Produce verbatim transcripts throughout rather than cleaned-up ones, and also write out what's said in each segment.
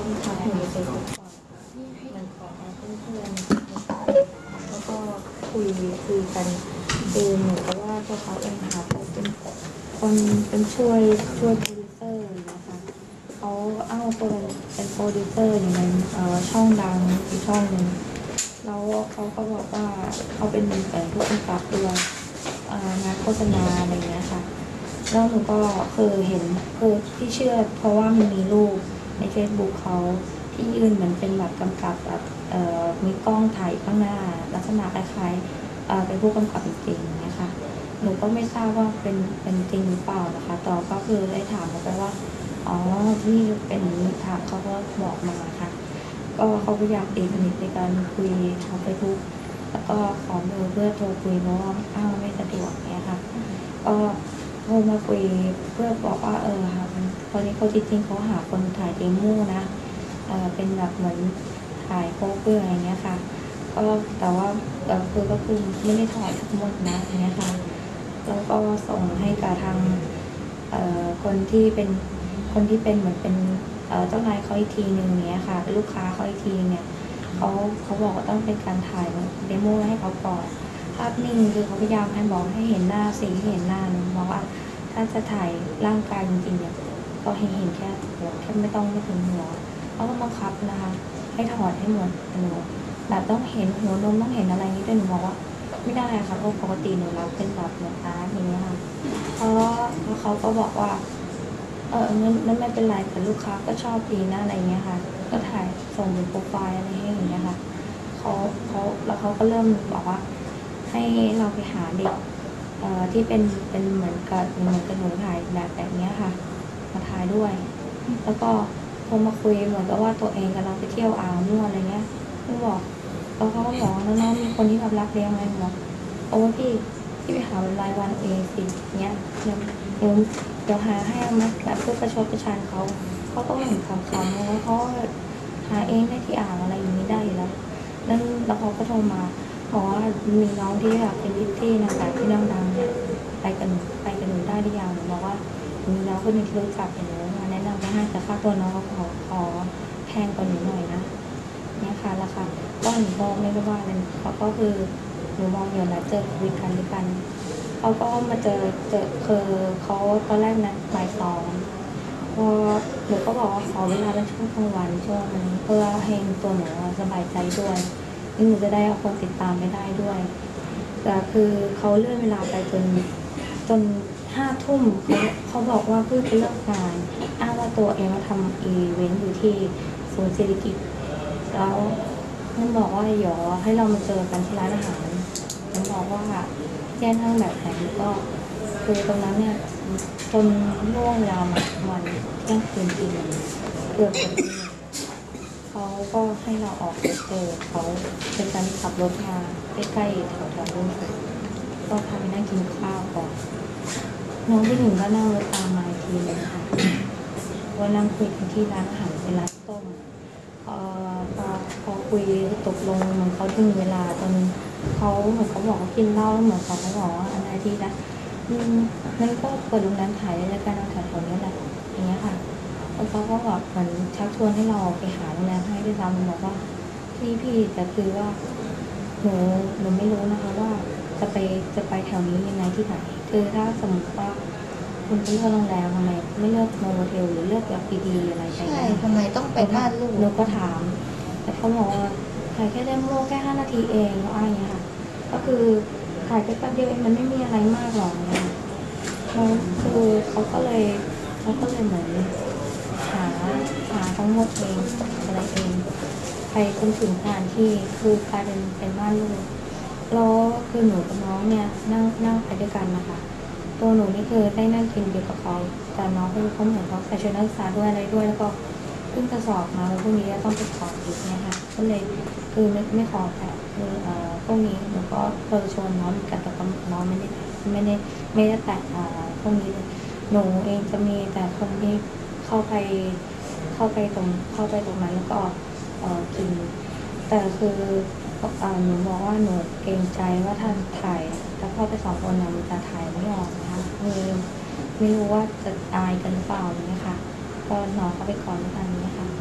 ที่ทักอยู่ในเฟซบุ๊กก่อนมันขอแอดเพื่อนๆแล้วก็คุยคุยกันคือเหมือนกับว่าตัวเขาเองค่ะเขาเป็นคนเป็นช่วยช่วยโปรดิวเซอร์นะคะเขาอ้างว่าเป็นเป็นโปรดิวเซอร์อยู่ในช่องดังอีกช่องหนึ่งแล้วเขาก็บอกว่าเขาเป็นแต่ผู้กำกับด้วยงานโฆษณาอะไรอย่างเงี้ยค่ะแล้วหนูก็คือเห็นคือที่เชื่อเพราะว่ามันมีรูปใน Facebook เขาที่ยืนเหมือนเป็นแบบกำกับแบบมีกล้องถ่ายข้างหน้าลักษณะคล้ายๆเป็นผู้กำกับจริงๆนะคะหนูก็ไม่ทราบว่าเป็นเป็นจริงหรือเปล่านะคะต่อก็คือได้ถามเขาไปว่าอ๋อที่เป็นถามเขาก็บอกมาค่ะก็เขาพยายามตีสนิทในการคุยทางเฟซบุ๊กแล้วก็ขอเบอร์เพื่อโทรคุยเพราะว่าอ้าวไม่สะดวกเนี่ยค่ะก็โทรมาคุยเพื่อบอกว่าเออค่ะตอนนี้เขาจริงๆเขาหาคนถ่ายเดโมนะเออเป็นแบบเหมือนถ่ายโป๊เปอร์อะไรเงี้ยค่ะก็แต่ว่าเออคือก็คือไม่ได้ถ่ายทั้งหมดนะอย่างเงี้ยค่ะแล้วก็ส่งให้กับทางเอ่อคนที่เป็นคนที่เป็นเหมือนเป็นเจ้านายเขาอีกทีหนึ่งเนี้ยค่ะเป็นลูกค้าเขาอีกทีเนี่ยเขาเขาบอกว่าต้องเป็นการถ่ายเดโมให้เขาก่อนภาพนิ่งคือเขาพยายามให้บอกให้เห็นหน้าสีเห็นหน้าหนูบอกว่าถ้าจะถ่ายร่างกายจริงๆเนี่ยก็ให้เห็นแค่หัวแค่ไม่ต้องไม่ถึงหัวเขาก็บังคับนะคะให้ถอดให้หมดหนูแบบต้องเห็นหัวนมต้องเห็นอะไรนี้ด้วยหนูบอกว่าไม่ได้ค่ะเพราะปกติหนูรับเป็นแบบเหมือนอาร์ตอย่างเงี้ยค่ะเพราะเขาก็บอกว่าเออนั่นนั่นไม่เป็นไรแต่ลูกค้าก็ชอบดีนะอะไรเงี้ยค่ะก็ถ่ายส่งเป็นโปรไฟล์อะไรให้อย่างเงี้ยค่ะเขาเขาแล้วเขาก็เริ่มบอกว่าให้เราไปหาเด็กเอ่อที่เป็นเป็นเหมือนกับเหมือนกับหนูถ่ายแบบแบบเนี้ยค่ะมาถ่ายด้วยแล้วก็โทรมาคุยเหมือนกับว่าตัวเองกำลังไปเที่ยวอ่าวนวดอะไรเงี้ยหนูบอกแล้วเขาก็บอกน้องๆมีคนที่แบบรักเลี้ยงไหมหนูบอกโอ้พี่ที่ไปหาเป็นรายวันเองสิเนี้ยเดี๋ยวเดี๋ยวเดี๋ยวหาให้มาแบบเพื่อประชดประชันเขาเขาก็เหมือนคำคำว่าเขาหาเองได้ที่อ่างอะไรอย่างนี้ได้อยู่แล้วนั่นแล้วเขาก็โทรมาบอกว่ามีน้องที่แบบเป็นพิตตี้นะคะที่ดังๆเนี่ยไปกันไปกันหนูได้หรือยังหนูบอกว่ามีน้องคนนึงที่รู้จักอย่างนี้มาแนะนำมาให้แต่ค่าตัวน้องเขาขอขอแพงกว่าหนูหน่อยนะเนี่ยค่ะราคาก็หนูบอกไม่ได้ว่าเลยเขาก็คือหนูมองอยู่นะเจอคุยกันด้วยกันเขาก็มาเจอเจอคือเขาตอนแรกนะบ่ายสองพอหนูก็บอกว่าขอเวลาเป็นช่วงกลางวันช่วงนี้เพื่อให้ตัวหนูสบายใจด้วยหนูจะได้เอาคนติดตามไม่ได้ด้วยแต่คือเขาเลื่อนเวลาไปจนจนห้าทุ่มเขาเขาบอกว่าเพื่อไปเลิกงานอ้างว่าตัวเองมาทำอีเวนต์อยู่ที่ศูนย์เศรษฐกิจแล้วมันบอกว่าเดี๋ยวให้เรามาเจอกันที่ร้านอาหารมันบอกว่าแจ้งทางแบบไหนก็คือตรงนั้นเนี่ยจนล่วงเวลามาวันเที่ยงคืนตีหนึ่งเกือบจะตีหนึ่งเขาก็ให้เราออกไปเจอเขาเป็นการขับรถมาใกล้ๆแถวๆนู้นก็พาไปนั่งกินข้าวก่อนน้องที่หนึ่งก็นั่งรถตามมาอีกทีนึงค่ะว่านั่งคุยกันที่ร้านอาหารเป็นร้านต้มพอพอพอคุยตกลงเหมือนเขาถึงเวลาจนเขาเหมือนเขาบอกเขากินเหล้าแล้วเหมือนเขาเขาบอกว่าอันไหนที่นะนั่นก็เปิดโรงแรมถ่ายรายการเอาถ่ายแถวนี้แหละอย่างเงี้ยค่ะแล้วเขาก็แบบเหมือนชักชวนให้เราไปหาโรงแรมให้ด้วยซ้ำบอกว่าพี่พี่แต่คือว่าหนูหนูไม่รู้นะคะว่าจะไปจะไปแถวนี้ยังไงที่ไหนคือถ้าสมมติว่าคุณจะเลือกโรงแรมทำไมไม่เลือกโมเทลหรือเลือกแบบดีๆอะไรใช่ไหมทำไมต้องไปบ้านลูกหนูก็ถามแต่เขาบอกว่าถ่ายแค่เดโมแค่ห้านาทีเองเขาอ้างอย่างเงี้ยค่ะก็คือถ่ายแค่แป๊บเดียวเองมันไม่มีอะไรมากหรอกเนี่ยเขาคือเขาก็เลยเขาก็เลยเหมือนหาหาทั้งหมดเองอะไรเองไปจนถึงการที่คือกลายเป็นเป็นบ้านลูกแล้วคือหนูกับน้องเนี่ยนั่งนั่งไปด้วยกันนะคะตัวหนูนี่คือได้นั่งกินเดียวกับเขาแต่น้องคือเขาเหมือนเขาใส่ชุดนักศึกษาด้วยอะไรด้วยแล้วก็ขึ้นกระสอบมาแล้วพวกนี้ต้องไปขออีกเนี่ยค่ะก็เลยคือไม่ไม่ขอแต่คือเอ่อพวกนี้หนูก็เคยชวนน้องกันแต่น้องไม่ได้ไม่ได้ไม่ได้แตะอ่าพวกนี้เลยหนูเองจะมีแต่คนที่เข้าไปเข้าไปตรงเข้าไปตรงนั้นแล้วก็เอ่อกินแต่คือหนูบอกว่าหนูเกรงใจว่าถ้าถ่ายถ้าเข้าไปสองคนเนี่ยมันจะถ่ายไม่ออกนะคะคือไม่รู้ว่าจะอายกันหรือเปล่าเนี่ยค่ะก็น้องเขาไปขอในทางนี้ค่ะ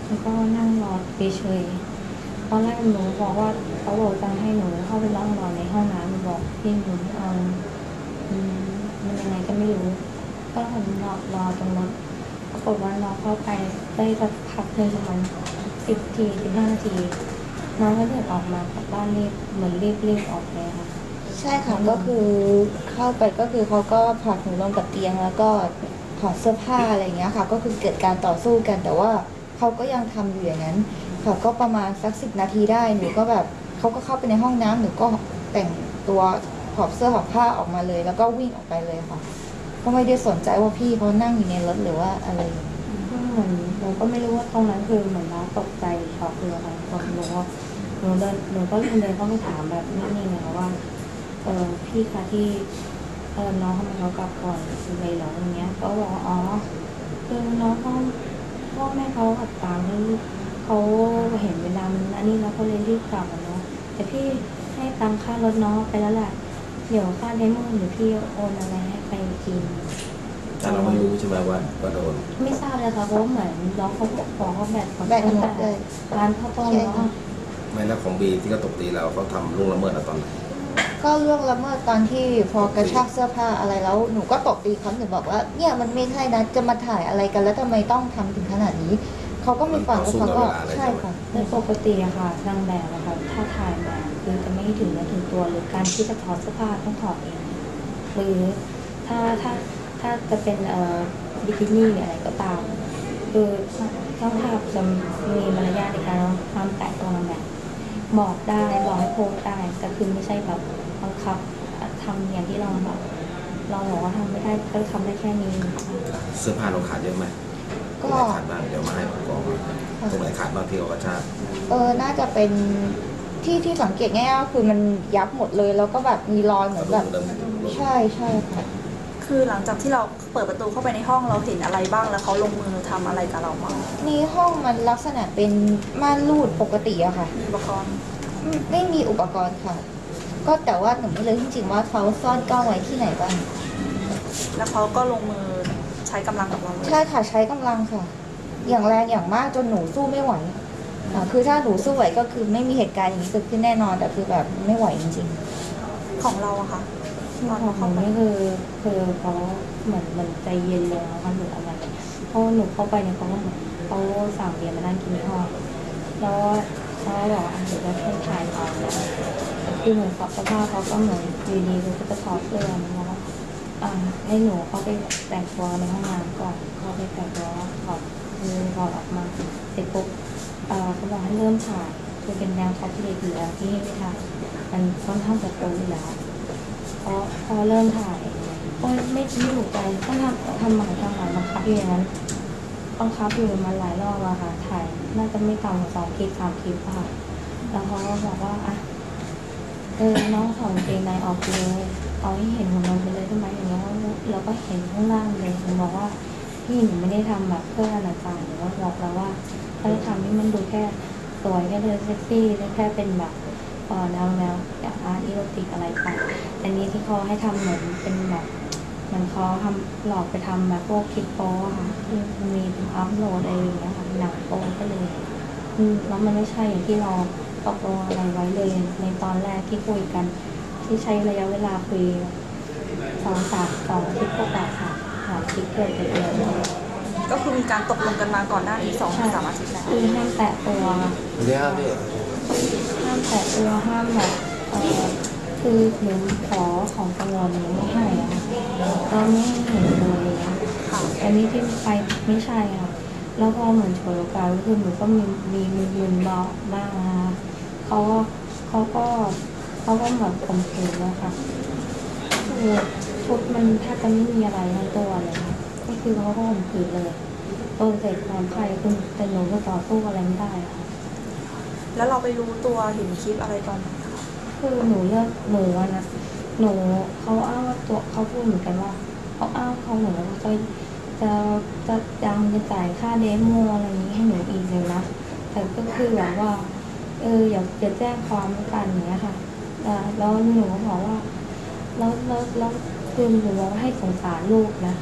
แล้วก็นั่งรอเฉยๆตอนแรกหนูบอกว่าเขาบอกจะให้หนูเข้าไปนั่งรอในห้องน้ำหนูบอกพี่หนูไม่เอาอืมมันยังไงก็ไม่รู้ก็ผมรอรอตรงรถปรากฏว่าน้องเข้าไปได้สักพักหนึ่งประมาณสิบทีสิบห้านาทีน้องก็เดินออกมาจากบ้านรีบเหมือนรีบรีบออกเลยค่ะใช่ค่ะก็คือเข้าไปก็คือเขาก็ผลักหนูลงกับเตียงแล้วก็ถอดเสื้อผ้าอะไรอย่างเงี้ยค่ะก็คือเกิดการต่อสู้กันแต่ว่าเขาก็ยังทำอยู่อย่างนั้นค่ะก็ประมาณสักสิบนาทีได้หนูก็แบบเขาก็เข้าไปในห้องน้ำหนูก็แต่งตัวถอดเสื้อถอดผ้าออกมาเลย แล้วก็วิ่งออกไปเลยค่ะก็ไม่ได้สนใจว่าพี่เขานั่งอยู่ในรถหรือว่าอะไรก็เหมือนหนูก็ไม่รู้ว่าตรงนั้นคือเหมือนน้องตกใจช็อกเลยค่ะพอหนูว่าหนูเดินหนูก็เลยเดินเข้าไปถามแบบนิ่งๆนะคะว่าเออพี่คะที่เออน้องทำไมเขากลับก่อนเลยเหรออย่างเงี้ยก็บอกอ๋อคือน้องพ่อพ่อแม่เขาขัดตามที่เขาเห็นเวลามันอันนี้แล้วเขาเลยรีบกลับเนาะแต่พี่ให้ตังค่ารถน้องไปแล้วแหละเดี๋ยวค่าเดโมหรือพี่โอนอะไรให้ไปกินแต่เราไม่รู้ใช่ไหมว่าว่าโดนไม่ทราบเลยค่ะเพราะเหมือนน้องเขาบอกว่าแบตแบตหมดเลยร้านข้าวต้มแล้วไม่แล้วของบีที่เขาตบตีเราเขาทำล่วงละเมิดเราตอนไหนก็ล่วงละเมิดตอนที่พอกระชากเสื้อผ้าอะไรแล้วหนูก็ตบตีเขาหนูบอกว่าเนี่ยมันไม่ใช่นะจะมาถ่ายอะไรกันแล้วทำไมต้องทำถึงขนาดนี้เขาก็ไม่ฟังแล้วเขาก็ใช่ค่ะในปกติอะค่ะนางแบบอะค่ะถ้าถ่ายแบบคือจะไม่ถึงและถึงตัวหรือการที่จะถอดเสื้อผ้าต้องถอดเองหรือถ้าถ้าถ้าจะเป็นเอ่อบิกินี่อะไรก็ตามคือต้องภาพจะมีมารยาทในการห้ามแตะตัวนางแบบบอกได้บอกให้โพสได้แต่คือไม่ใช่แบบบังคับทำอย่างที่เราแบบเราบอกว่าทำไม่ได้ก็ทำได้แค่นี้เสื้อผ้าเราขาดเยอะไหมก็ขาดบ้างเดี๋ยวมาให้ผมกองตรงไหนขาดบ้างที่เขากระชากเออน่าจะเป็นที่ที่สังเกตง่ายๆคือมันยับหมดเลยแล้วก็แบบมีรอยเหมือนแบบใช่ใช่ค่ะคือหลังจากที่เราเปิดประตูเข้าไปในห้องเราเห็นอะไรบ้างแล้วเขาลงมือทำอะไรกับเราบ้างในห้องมันลักษณะเป็นม่านรูดปกติอะค่ะอุปกรณ์ไม่มีอุปกรณ์ค่ะก็แต่ว่าหนูไม่รู้จริงๆว่าเขาซ่อนกล้องไว้ที่ไหนบ้างแล้วเขาก็ลงมือใช้กำลังกับเราใช่ค่ะใช้กำลังค่ะอย่างแรงอย่างมากจนหนูสู้ไม่ไหวอ่าคือถ้าหนูสู้ไหวก็คือไม่มีเหตุการณ์อย่างนี้เกิดขึ้นแน่นอนแต่คือแบบไม่ไหวจริงๆของเราอะค่ะตอนเขาไม่คือคือเขาเหมือนเหมือนใจเย็นเลยเขาหนูอะไรเพราะหนูเข้าไปเนี่ยเขาเขาสั่งเบียร์มานั่งกินข้าวแล้วเขาบอกอันเดี๋ยวจะให้ถ่ายเอาแล้วคือเหมือนสภาพเขาก็เหมือนดีดีเขาก็จะถอดเสื้อแล้วอ่าให้หนูเขาไปแต่งตัวในห้องน้ำก่อนเขาไปแต่งตัวถอดมือถอดออกมาเสร็จปุ๊บอ่าเขาบอกให้เริ่มถ่ายคือเป็นแนวท็อปที่ดีแล้วที่ไม่ถ่ายมันค่อนข้างจะโตอยู่แล้วพอพอเริ่มถ่ายก็ไม่ไม่ถูกใจต้องทำทำใหม่ทำใหม่บังคับอยู่อย่างนั้นบังคับอยู่มาหลายรอบแล้วค่ะถ่ายน่าจะไม่ต่ำกว่าสองคลิปสามคลิปค่ะแล้วเขาก็บอกว่าอ่ะเออน้องถอดกางเกงในออกเลยเอาให้เห็นของเราไปเลยได้ไหมอย่างเงี้ยแล้วก็เห็นข้างล่างเลยหนูบอกว่าพี่หนูไม่ได้ทำแบบเพื่ออนาจารหรือว่าบอกแล้วว่าถ้าทำให้มันดูแค่สวยแค่เลยเซ็กซี่แค่เป็นแบบเออแนวแนวอย่างอาร์ตอีโรติกอะไรไปแต่นี้ที่เขาให้ทำเหมือนเป็นแบบเหมือนเขาทำหลอกไปทำแบบพวกคลิปโป๊ค่ะที่มีอัพโหลดอะไรอย่างเงี้ยค่ะหนังโป๊ก็เลยแล้วมันไม่ใช่อย่างที่เราตกลงอะไรไว้เลยในตอนแรกที่คุยกันที่ใช้ระยะเวลาคุยสองสามสองอาทิตย์กว่าค่ะสามอาทิตย์เกิดเดือนก็คือมีการตกลงกันมาก่อนหน้านี้สองสามอาทิตย์แล้วคือห้ามแตะตัวเดี๋ยวพี่ห้ามแตะตัวห้ามแบบเออคือหนูขอของกังวลหนูไม่ให้อะเราไม่เห็นเลยค่ะอันนี้ที่ไปไม่ใช่ค่ะแล้วพอเหมือนโฉลกาคือหนูก็มีมีมีมึนเบาบ้างนะคะเขาก็เขาก็เขาก็แบบข่มขืนนะคะคือชุดมันแทบจะไม่มีอะไรในตัวเลยค่ะก็คือเขาก็ข่มขืนเลยโดนเสร็จความใครคือแต่หนูก็ต่อสู้อะไรไม่ได้ค่ะแล้วเราไปรู้ตัวเห็นคลิปอะไรตอนไหนคะคือหนูเลือกหนูนะหนูเขาอ้างว่าตัวเขาพูดเหมือนกันว่าเขาอ้างเขาเหมือนว่าจะจะจะยังจะจ่ายค่าเดโมอะไรนี้ให้หนูอีกเลยนะแต่ก็คือแบบว่าเอออย่าอย่าแจ้งความกันอย่างเงี้ยค่ะแล้วหนูบอกว่าแล้วแล้วแล้วคือหนูบอกว่าให้สงสารลูกนะ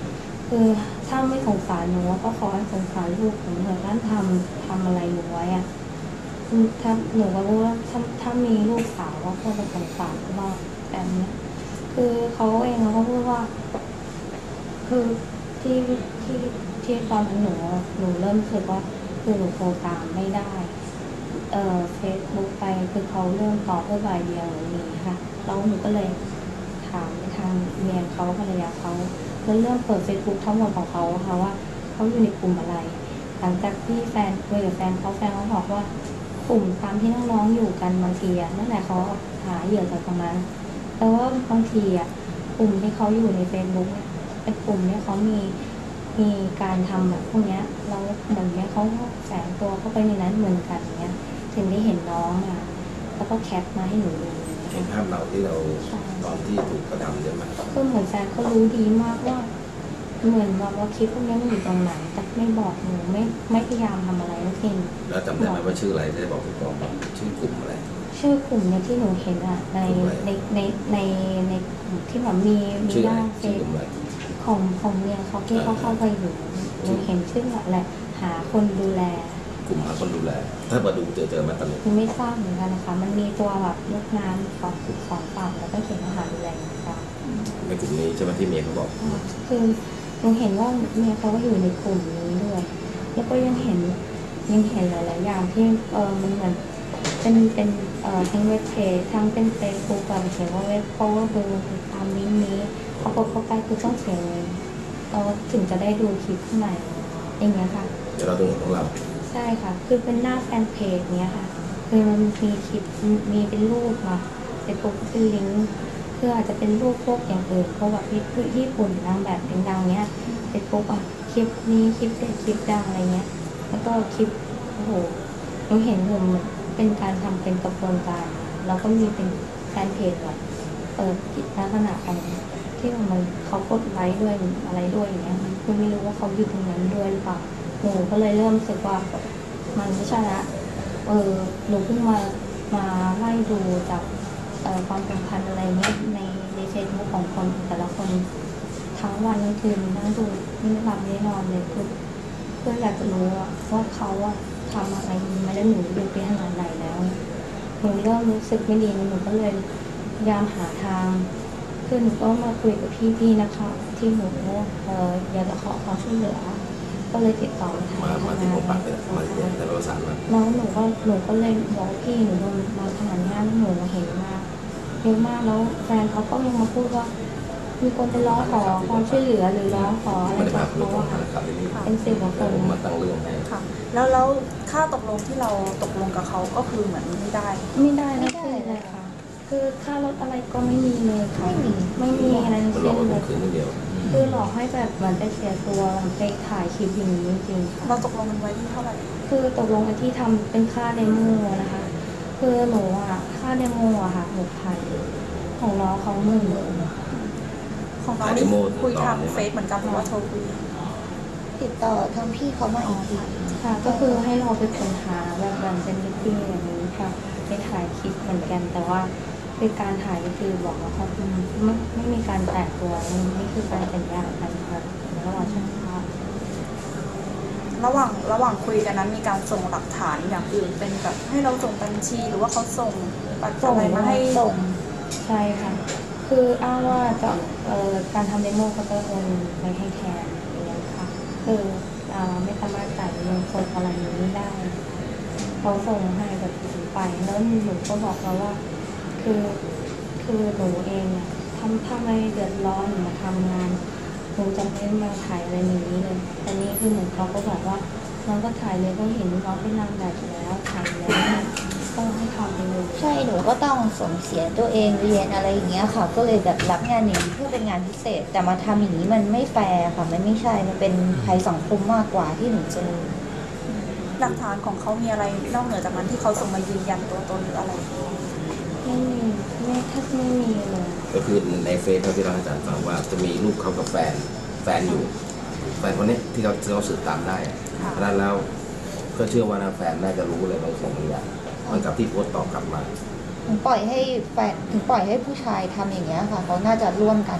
คือถ้าไม่สงสารหนูก็ขอให้สงสารลูกผมเถอะท่านทำทำอะไรหนูไว้อะถ้าหนูก็รู้ว่าถ้าถ้ามีลูกสาวก็คงจะสงสารมากแบบเนี้ยคือเขาเองเขาก็พูดว่า คือที่ที่ที่ตอนนั้นหนูหนูเริ่มรู้สึกว่าคือหนูโทรตามไม่ได้ เอ่อเฟซบุ๊กไปคือเขาเริ่มตอบเพื่อบ่ายเดียวหนูนี้ค่ะแล้วหนูก็เลยถามไปทางเมียเขาภรรยาเขาแล้วเริ่มเปิดเฟซบุ๊กทั้งหมดของเขาค่ะว่าเขาอยู่ในกลุ่มอะไร หลังจากที่แฟนคุยกับแฟนเขาแฟนเขาบอกว่ากลุ่มตามที่น้องๆอยู่กันบางทีอะนั่นแหละเขาหาเหยื่อจากตรงนั้นแต่ว่าบางทีอะกลุ่มที่เขาอยู่ในเฟซบุ๊กเนี่ยเป็นกลุ่มเนี่ยเขามีมีการทำแบบพวกเนี้ยเราเหมือนเนี้ยเขาแฝงตัวเข้าไปในนั้นเหมือนกันเนี้ยถึงได้เห็นน้องอ่ะแล้วก็แคปมาให้หนูดูเห็นภาพเราที่เราตอนที่ถูกกระทำใช่ไหมก็เหมือนแฟนเขารู้ดีมากว่า เหมือนว่าว่าคลิปพวกนี้มันอยู่ตรงไหนแต่ไม่บอกหนูไม่ไม่พยายามทำอะไรทั้งสิ้นแล้วจำได้ไหมว่าชื่ออะไรได้บอกผู้กองว่าชื่อกลุ่มอะไรชื่อกลุ่มเนี่ยที่หนูเห็นอ่ะในในในในในกลุ่มที่แบบมีมีชื่อหอะไรน้าเฟชื่อซกลุ่มอะไรของของเมียเขาที่เขาเข้าไปอยู่หนูเห็นชื่อแหละหาคนดูแลกลุ่มหาคนดูแล ถ้ามาดูเจอเจอไหมาตลกคือไม่ทราบเหมือนกันนะคะ มันมีตัวแบบลูกน้ำสองสองฝั่งแล้วก็เขียนอาหารดูแลนะคะในกลุ่มนี้ใช่ไหมที่เมียเขาบอกคือหนูเห็นว่าเมียเขาก็อยู่ในกลุ่มนี้ด้วย แล้วก็ยังเห็นยังเห็นหลาย ๆ อย่างที่เออมันเหมือนเป็นเป็นเอ่อทั้งเว็บเพจทั้งเป็นเฟซบุ๊กแบบเขียนว่าเว็บเพราะว่าคือตามลิงก์นี้พอกดเข้าไปคือต้องเสียเงินเราถึงจะได้ดูคลิปข้างในอย่างเงี้ยค่ะเดี๋ยวเราต้องเห็นของเราใช่ค่ะ คือเป็นหน้าแฟนเพจเนี้ยค่ะ คือมันมีคลิป มีเป็นรูปค่ะเป็นปุ๊บเป็นลิงก์คืออาจจะเป็นรูปพวกอย่างอื่นพวกแบบญี่ปุ่นนางแบบดังๆเนี้ยเป็นปุ๊บอ่ะคลิปนี้คลิปเด็ดคลิปดังอะไรเงี้ย แล้วก็คลิป โอ้โหหนูเห็นคือมันเป็นการทำเป็นกระบวนการ แล้วก็มีเป็นแฟนเพจแบบเปิดลักษณะของที่มันเขากดไลค์ด้วยอะไรด้วยอย่างเงี้ยคือไม่รู้ว่าเขาอยู่ตรงนั้นด้วยหรือเปล่า หนูก็เลยเริ่มรู้สึกว่ามันไม่ใช่ละเออหนูเพิ่งมามาไล่ดูจากเอ่อความสัมพันธ์อะไรเงี้ยในในเฟซบุ๊กของคนแต่ละคนทั้งวันทั้งคืนนั่งดูไม่ได้หลับไม่ได้นอนเลยคือเพื่ออยากจะรู้ว่าว่าเขาอะทำอะไรมาแล้วหนูดูไปขนาดไหนแล้วหนูเริ่มรู้สึกไม่ดีหนูก็เลยพยายามหาทางคือหนูก็มาคุยกับพี่ๆนะคะที่หนูเอออยากจะขอความช่วยเหลือก็เลยติดต่อทางมามาที่ผมปักเลยมาที่แต่เราสารมาแล้วหนูก็หนูก็เลยบอกพี่หนูโดนมาขนาดนี้หนูเห็นมากเยอะมากแล้วแฟนเขาก็ยังมาพูดว่า มีคนไปร้องขอความช่วยเหลือหรือร้องขออะไรไม่ได้จาพาก เพื่อเขานอะทางขับที่นี่เป็นสิบกว่าคแต่นผมมาตั้งเรื่องให้ค่ะ แล้วแล้วค่าตกลงที่เราตกลงกับเขาก็คือเหมือนไม่ได้ไม่ได้นะคือเลยค่ะ คือค่ารถอะไรก็ไม่มีเลยค่ะไม่มีไม่มีอะไรทั้งมันหลสิ้อกนให้เลผมยคืนนิดเดียวคือหลอกให้แบบเหมือนไปเสียตัวไปถ่ายคลิปอย่างนี้จริงๆค่ะเราตกลงกันไว้ที่เท่าไหร่คือตกลงกันที่ทำเป็นค่าเดโมนะคะ คือหนูอ่ะค่าเดโมอ่ะค่ะหกพันของน้องเขาหมื่นของน้องนี่คุยทางเฟซเหมือนกันหรือว่าโทรคุยติดต่อทางพี่เขามาอีกทีค่ะ ก็คือให้เราเป็นคนหาแบบแบ่งเป็นนิตี้อย่างนี้ค่ะไปถ่ายคลิปเหมือนกัน แต่ว่าคือการถ่ายก็คือบอกว่าเขาไม่ไม่มีการแตะตัวนี่คือการสัญญากันค่ะระหว่างช่างภาพระหว่างระหว่างคุยกันนั้นมีการส่งหลักฐานอย่างอื่นเป็นแบบให้เราส่งบัญชีหรือว่าเขาส่งบัตรอะไรมาให้ส่งใช่ค่ะ คืออ้างว่าจะเอ่อการทำเดโมเขาจะโอนไปให้แทนอย่างเงี้ยค่ะ คืออ่าไม่สามารถจ่ายเงินสดอะไรอย่างนี้ได้ เขาส่งให้แบบถึงไป แล้วหนูก็บอกเขาว่า คือ คือหนูเองอะทำถ้าไม่เดือดร้อนหนูมาทำงาน หนูจะไม่มาถ่ายอะไรอย่างนี้เลย แต่นี้คือเหมือนเขาก็บอกว่าน้องก็ถ่ายเลยก็เห็นน้องเป็นนางแบบอยู่แล้วถ่ายแล้วก็ให้ทำไปเลยใช่หนูก็ต้องส่งเสียตัวเองเรียนอะไรอย่างเงี้ยค่ะ ก็เลยแบบรับงานอย่างนี้เพื่อเป็นงานพิเศษ แต่มาทำอย่างนี้มันไม่แฟร์ค่ะ มันไม่ใช่ มันเป็นภัยสังคมมากกว่าที่หนูเจอหลักฐานของเขามีอะไรนอกเหนือจากนั้นที่เขาส่งมายืนยันตัวตนหรืออะไรไม่มีไม่แทบไม่มีเลยก็คือในเฟซเขาที่เราให้อาจารย์ฟังว่าจะมีรูปเขากับแฟนแฟนอยู่ แฟนคนนี้ที่เขาที่เขาสืบตามได้อะค่ะเพราะฉะนั้นแล้วก็เชื่อว่านะแฟนน่าจะรู้เลยบางสิ่งบางอย่างเหมันกับที่โพสต์ตอบกลับมาถึงปล่อยให้แฟนถึงปล่อยให้ผู้ชายทำอย่างเงี้ยค่ะ เขาน่าจะร่วมกัน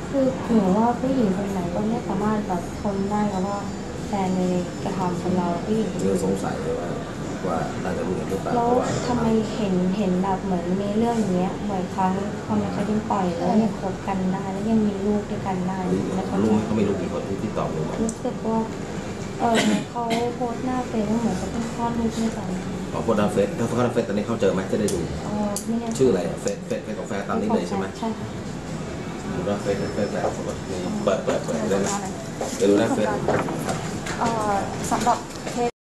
คือหนูว่าผู้หญิงคนไหนก็ไม่สามารถแบบทนได้กับว่าแฟนในกระทำกับเราผู้หญิงคนเรื่อนี้งสงสัยเลยว่าว่าน่าจะรู้เห็นหรือเปล่าแล้เพวราะว่าทำไมเห็นเห็นแบบเหมือนมีเรื่องอย่างเงี้ยเหมือนครั้งทำไมเขายังปล่อยแล้วยังคบกันได้แล้วยังมีลูกด้วยกันได้แล้วเขารู้ไหมเขาไม่รู้กี่คนที่ที่ตอบรู้ไหมรู้สึกว่าเออเขาโพสต์หน้าเฟซเหมือนเขาเพิ่งคลอดลูกด้วยกันอ๋อโพสต์หน้าเฟซถ้าโพสต์หน้าเฟซตอนนี้เขาเจอไหมจะได้ดูเออไม่แน่ชื่ออะไรเฟซเฟซเฟซของแฟนตามนี้เลยใช่ไหมใช่ค่ะดูหน้าเฟซเฟซแบบเขาก็มีเปิดเปิดเปิดได้ไหมเดี๋ยวดูหน้าเฟซครับเอ่อสำหรับเคส